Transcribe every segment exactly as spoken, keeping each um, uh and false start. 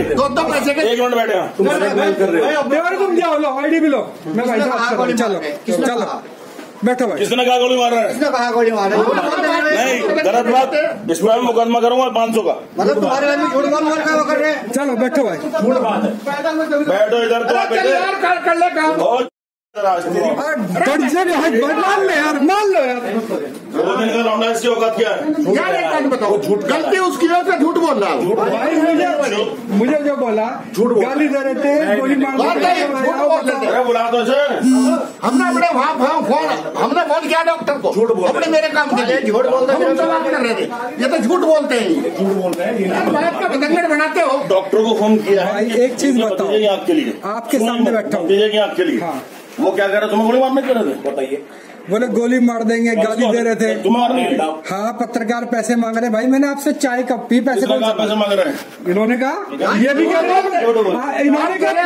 दो दो पैसे के एक मिनट बैठे तुम तुम जाओ, लो आईडी भी लो। मैं भाई साहब चलो चलो बैठो भाई। किसने कहा गोली मार रहा है? किसने कहा गोली मार रहा है? नहीं गलत बात, इस पर मुकदमा करूंगा पाँच सौ का। मतलब तुम्हारे घर में झूठ बोल बोल क्या कर रहे हैं? चलो बैठो भाई। बैठो इधर तो आप कर ले काम। मान लो यार, मान लो यार। दो दिन का लौंडा, इसकी औकात क्या है? यार एक बात बताओ, झूठ गलती उसकी है, उसे झूठ बोल रहा हूँ भाई। मुझे मुझे जो बोला गाली दे रहे थे, गोली मार रहे अरे बुला दो सर। हमने अपने वहाँ फोन हमने फोन किया डॉक्टर को, झूठ बोल अपने मेरे काम के लिए झूठ बोलते हम तो बात कर रहे थे, ये तो झूठ बोलते हैं, झूठ बोलते हैं, बात का बदंगड़ बनाते हो। डॉक्टर को फोन किया भाई। एक चीज बताओ, आपके लिए आपके सामने बैठा हूँ, आपके लिए वो क्या कर रहे? तुम्हें गोली मारने कर रहे थे? बताइए। बोले गोली मार देंगे, गाली दे रहे थे। तुम्हें मारने? हाँ, पत्रकार पैसे मांग रहे। भाई मैंने आपसे चाय कप पी, पैसे कौन पैसे मांग रहे हैं? इन्होंने कहा, ये भी कह रहे हैं, इन्होंने कहा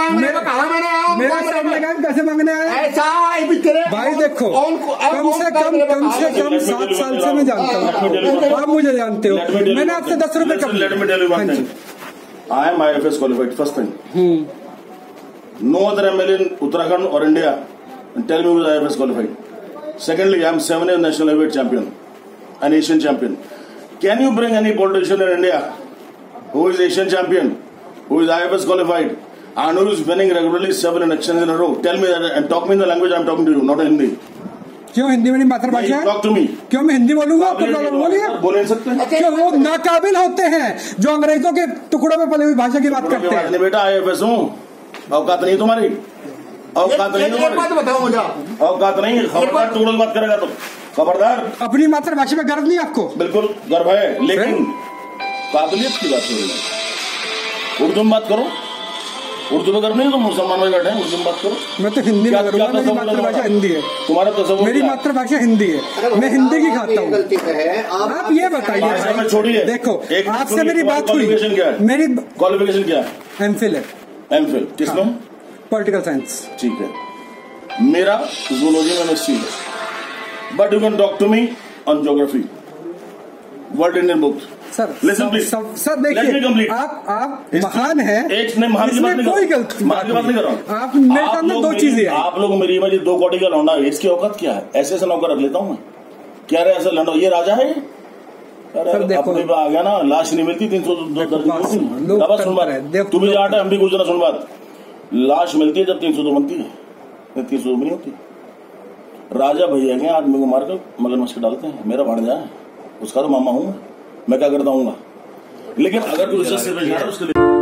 मेरे सामने कहा पैसे मांगने आए। भाई देखो, कम से कम कम से कम सात साल से मैं जानता हूँ, आप मुझे जानते हो, मैंने आपसे दस रुपए कम। I am I F S qualified first thing. No other M L A in Uttarakhand or India and tell me who is I F S qualified. Secondly, I am seven year national heavyweight champion, an Asian champion. Can you bring any politician in India who is Asian champion, who is I F S qualified, and who is winning regularly seven elections in a row? Tell me that and talk me in the language I am talking to you, not in Hindi. क्यों? हिंदी मेरी मातृभाषा है। Talk to me. क्यों मैं हिंदी बोलूंगा? बोलिए। बोल नहीं सकते? क्यों? वो नाकाबिल होते हैं जो अंग्रेजों के टुकड़ों में पली हुई भाषा की बात करते हैं। बेटा आई एफ एस हूँ, औकात नहीं तुम्हारी, औकात नहीं तुम्हारी। बात बताओ मुझे, औकात नहीं, खबरदार टुकड़ों की बात करेगा तो खबरदार। अपनी मातृभाषा में गर्व नहीं आपको? बिल्कुल गर्व है, लेकिन काबिलियत की बात हो रही है। उर्दू में बात करो, उर्दू में गर्व नहीं, तो मुसलमान में बैठे हैं, उर्दू में बात करो। मैं तो हिंदी में करूंगा, मेरी मातृभाषा हिंदी है। तुम्हारा तस्वीर मेरी मातृभाषा हिंदी है, मैं हिंदी की खाता हूँ। आप ये बताइए, छोड़िए, देखो आपसे मेरी बात हुई, मेरी क्वालिफिकेशन क्या है? एम फिल है। एम फिल किसमें? Political science. ठीक है, मेरा जूलॉजी में एमएससी है, but you can talk to me on geography, world Indian book. Sir listen please sir, देखिए आप आप महान हैं, एक ने महान की बात नहीं, कोई गलत बात नहीं कर रहा हूँ। आप मेरे सामने दो चीजें हैं। आप लोग मेरी मेरी दो कोटी का लौंडा है, इसकी औकात क्या है? ऐसे ऐसे नौकर रख लेता हूँ मैं, क्या रहे ऐसा लौंडा? ये राजा है? अरे अपने पे आ गया ना, लाश नहीं मिलती तीन सौ दर्ज सुन बात, तुम्हें जाट है, हम भी गुजरा सुन बात। लाश मिलती है जब तीन सौ दो बनती है, तीन सौ दो नहीं होती। राजा भैया के आदमी को मारकर मगरमच्छ के डालते हैं, मेरा भांजा है, उसका तो मामा हूं मैं, क्या करता हूँ। लेकिन अगर तू उससे उसके लिए